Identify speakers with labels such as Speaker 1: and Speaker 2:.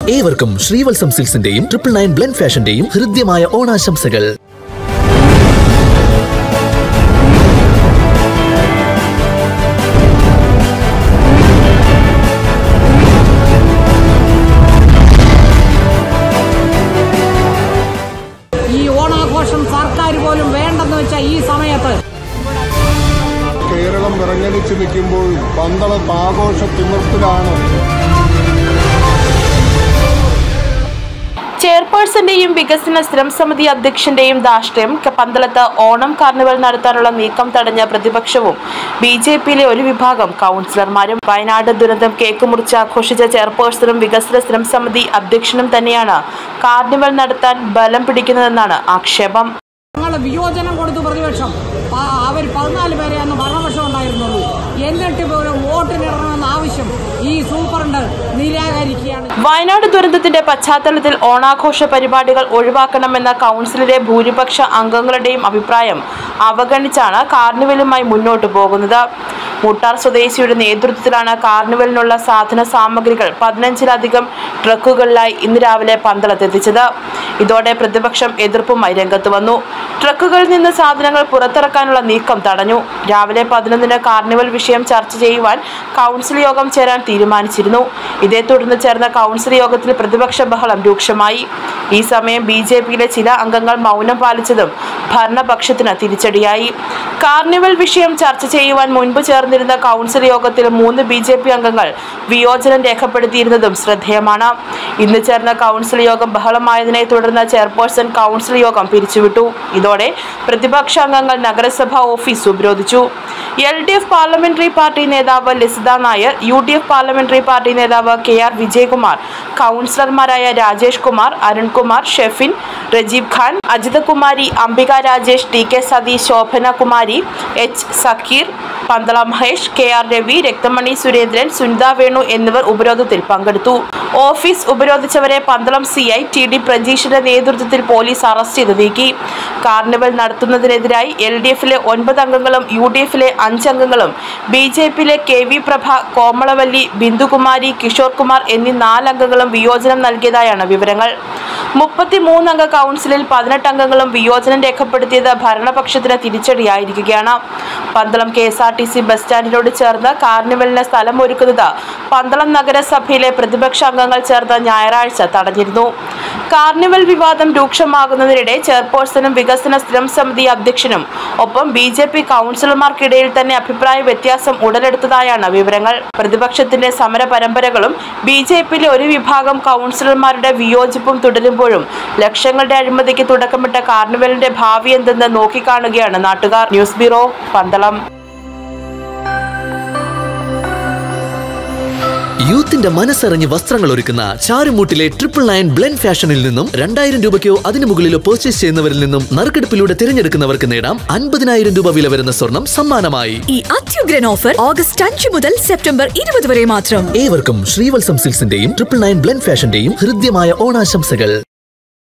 Speaker 1: ഏവർക്കും ശ്രീവത്സം സിൽക്സിന്റെയും 999 ബ്ലെൻഡ് ഫാഷന്റെയും ഹൃദ്യമായ ഓണാശംസകൾ.
Speaker 2: ഈ ഓണാഘോഷം സർക്കാർ പോലും വേണ്ടെന്ന് വെച്ച ഈ സമയത്ത്
Speaker 3: കേരളം വിറങ്ങലിച്ച് നിൽക്കുമ്പോൾ പന്തളത്ത് ആഘോഷ തിമിർപ്പിലാണ്.
Speaker 4: ചെയർപേഴ്സന്റെയും വികസന സ്ഥിരം സമിതി അധ്യക്ഷന്റെയും ധാർഷ്ട്യം പന്തളത്ത് ഓണം കാർണിവൽ നടത്താനുള്ള നീക്കം തടഞ്ഞ പ്രതിപക്ഷവും ബിജെപിയിലെ ഒരു വിഭാഗം കൗൺസിലർമാരും. വയനാട് ദുരന്തം കേക്ക് മുറിച്ച് ആഘോഷിച്ച ചെയർപേഴ്സണും വികസന സ്ഥിരം സമിതി അധ്യക്ഷനും തന്നെയാണ് കാർണിവൽ നടത്താൻ ബലം പിടിക്കുന്നതെന്നാണ് ആക്ഷേപം.
Speaker 2: വിയോജനം കൊടുത്തു പ്രതിപക്ഷം. അവർ 14 പേരെ അന്ന് ഭരണപക്ഷം ഉണ്ടായിരുന്നുള്ളൂ. എന്നിട്ട് പോലും വോട്ടിനിടണമെന്ന ആവശ്യം ഈ സൂപ്രണ്ട് നിരാകരിക്കുകയാണ്.
Speaker 4: വയനാട് ദുരന്തത്തിന്റെ പശ്ചാത്തലത്തിൽ ഓണാഘോഷ പരിപാടികൾ ഒഴിവാക്കണമെന്ന കൗൺസിലിലെ ഭൂരിപക്ഷ അംഗങ്ങളുടെയും അഭിപ്രായം അവഗണിച്ചാണ് കാർണിവലുമായി മുന്നോട്ടു പോകുന്നത്. മുട്ടാർ സ്വദേശിയുടെ നേതൃത്വത്തിലാണ് കാർണിവലിനുള്ള സാധന സാമഗ്രികൾ 15ലധികം ട്രക്കുകളിലായി ഇന്ന് രാവിലെ പന്തളത്തെത്തിച്ചത്. ഇതോടെ പ്രതിപക്ഷം എതിർപ്പുമായി രംഗത്ത് വന്നു. ട്രക്കുകളിൽ നിന്ന് സാധനങ്ങൾ പുറത്തിറക്കാനുള്ള നീക്കം തടഞ്ഞു. രാവിലെ 11-ന് കാർണിവൽ വിഷയം ചർച്ച ചെയ്യുവാൻ കൗൺസിൽ യോഗം ചേരാൻ തീരുമാനിച്ചിരുന്നു. ഇതേ തുടർന്ന് ചേർന്ന കൗൺസിൽ യോഗത്തിൽ പ്രതിപക്ഷ ബഹളം രൂക്ഷമായി. ഈ സമയം ബിജെപിയിലെ ചില അംഗങ്ങൾ മൗനം പാലിച്ചതും ഭരണപക്ഷത്തിന് തിരിച്ചടിയായി. കാർണിവൽ വിഷയം ചർച്ച ചെയ്യുവാൻ മുൻപ് ചേർന്നിരുന്ന കൗൺസിൽ യോഗത്തിൽ 3 ബിജെപി അംഗങ്ങൾ വിയോജനം രേഖപ്പെടുത്തിയിരുന്നതും ശ്രദ്ധേയമാണ്. ഇന്ന് ചേർന്ന കൗൺസിൽ യോഗം ബഹളമായതിനെ തുടർന്ന് ചെയർപേഴ്സൺ കൗൺസിൽ യോഗം പിരിച്ചുവിട്ടു. ഇതോടെ പ്രതിപക്ഷ അംഗങ്ങൾ നഗരസഭാ ഓഫീസ് ഉപരോധിച്ചു. LDF പാർലമെന്ററി പാർട്ടി നേതാവ് Lasitha Nair, UDF parliamentary party നേതാവ് KR വിജയകുമാർ, കൗൺസിലർമാരായ Rajesh Kumar, Arunkumar, Shefin, Rajeev Khan, Ajitha Kumari, Ambika Rajesh, TK Satheesh, Shobhana Kumari, H Zakir, പന്തള Mahesh, KR Ravi, രക്തമണി Surendran, Sunitha Venu എന്നിവർ ഉപരോധത്തിൽ പങ്കെടുത്തു. ഓഫീസ് ഉപരോധിച്ചവരെ പന്തളം CI TD പ്രജീഷിന്റെ നേതൃത്വത്തിൽ പോലീസ് അറസ്റ്റ് ചെയ്ത് നീക്കി. കാർണിവൽ നടത്തുന്നതിനെതിരായി LDFിലെ 9 അംഗങ്ങളും UDFിലെ 5 അംഗങ്ങളും ബിജെപിയിലെ KV പ്രഭ, കോമളവല്ലി, ബിന്ദുകുമാരി, കിഷോർ കുമാർ എന്നീ 4 അംഗങ്ങളും വിയോജനം നൽകിയതായാണ് വിവരങ്ങൾ. 33 അംഗ കൗൺസിലിൽ 18 അംഗങ്ങളും വിയോജനം രേഖപ്പെടുത്തിയത് ഭരണപക്ഷത്തിന് തിരിച്ചടിയായിരിക്കുകയാണ്. പന്തളം KSRTC ബസ് സ്റ്റാൻഡിനോട് ചേർന്ന് കാർണിവലിന് സ്ഥലം ഒരുക്കുന്നത് പന്തളം നഗരസഭയിലെ പ്രതിപക്ഷ അംഗങ്ങൾ ചേർന്ന് ഞായറാഴ്ച തടഞ്ഞിരുന്നു. കാർണിവൽ വിവാദം രൂക്ഷമാകുന്നതിനിടെ ചെയർപേഴ്സണും വികസന സ്ഥിരം സമിതി അധ്യക്ഷനും ഒപ്പം ബിജെപി കൗൺസിലർമാർക്കിടയിൽ തന്നെ അഭിപ്രായ വ്യത്യാസം ഉടലെടുത്തതായാണ് വിവരങ്ങൾ. പ്രതിപക്ഷത്തിന്റെ സമര പരമ്പരകളും ബിജെപിയിലെ ഒരു വിഭാഗം കൗൺസിലർമാരുടെ വിയോജിപ്പും തുടരുമ്പോഴും ലക്ഷങ്ങളുടെ അഴിമതിക്ക് തുടക്കമിട്ട കാർണിവലിന്റെ ഭാവി എന്തെന്ന് നോക്കിക്കാണുകയാണ് നാട്ടുകാർ. News bureau, Pandalam.
Speaker 1: യൂത്തിന്റെ മനസ്സറിഞ്ഞ് വസ്ത്രങ്ങൾ ഒരുക്കുന്ന ചാരുമൂട്ടിലെ 999 ബ്ലെൻഡ് ഫാഷനിൽ നിന്നും 2000 രൂപയ്ക്കോ അതിനു മുകളിലോ പർച്ചേസ് ചെയ്യുന്നവരിൽ നിന്നും നറുക്കെടുപ്പിലൂടെ തിരഞ്ഞെടുക്കുന്നവർക്ക് നേടാം 50,000 രൂപ വില വരുന്ന സ്വർണം സമ്മാനമായി.
Speaker 5: ഈ അത്യുഗ്രൻ ഓഫർ ഓഗസ്റ്റ് 5 മുതൽ സെപ്റ്റംബർ 20 വരെ മാത്രം.
Speaker 1: ഏവർക്കും ശ്രീവത്സം സിൽക്സിന്റെയും 999 ബ്ലെൻഡ് ഫാഷന്റെയും ഹൃദ്യമായ ഓണാശംസകൾ.